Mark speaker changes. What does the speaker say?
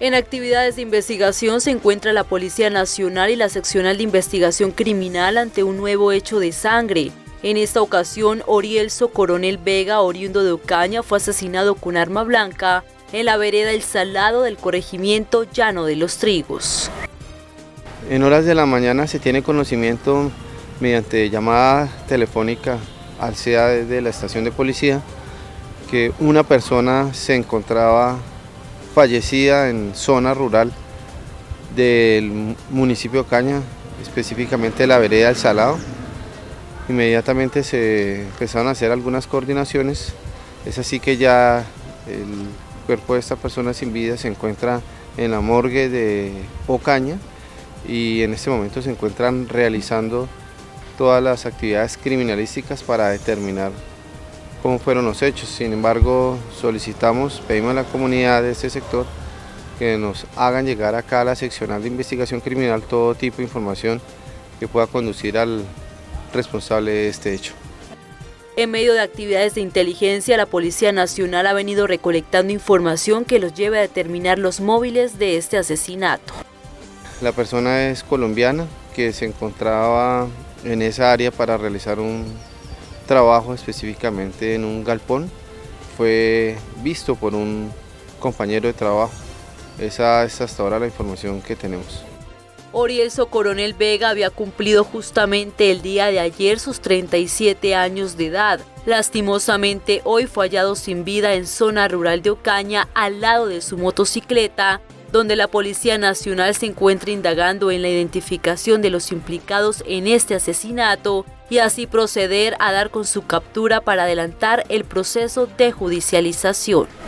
Speaker 1: En actividades de investigación se encuentra la Policía Nacional y la Seccional de Investigación Criminal ante un nuevo hecho de sangre. En esta ocasión, Orielso Coronel Vega, oriundo de Ocaña, fue asesinado con arma blanca en la vereda El Salado del corregimiento Llano de los Trigos.
Speaker 2: En horas de la mañana se tiene conocimiento mediante llamada telefónica al CEA de la estación de policía que una persona se encontraba fallecida en zona rural del municipio de Ocaña, específicamente la vereda El Salado. Inmediatamente se empezaron a hacer algunas coordinaciones, es así que ya el cuerpo de esta persona sin vida se encuentra en la morgue de Ocaña y en este momento se encuentran realizando todas las actividades criminalísticas para determinar cómo fueron los hechos. Sin embargo, pedimos a la comunidad de este sector que nos hagan llegar acá a la seccional de investigación criminal todo tipo de información que pueda conducir al responsable de este hecho.
Speaker 1: En medio de actividades de inteligencia, la Policía Nacional ha venido recolectando información que los lleve a determinar los móviles de este asesinato.
Speaker 2: La persona es colombiana que se encontraba en esa área para realizar un trabajo específicamente en un galpón. Fue visto por un compañero de trabajo. Esa es hasta ahora la información que tenemos.
Speaker 1: Orielso Coronel Vega había cumplido justamente el día de ayer sus 37 años de edad. Lastimosamente, hoy fue hallado sin vida en zona rural de Ocaña, al lado de su motocicleta, donde la Policía Nacional se encuentra indagando en la identificación de los implicados en este asesinato y así proceder a dar con su captura para adelantar el proceso de judicialización.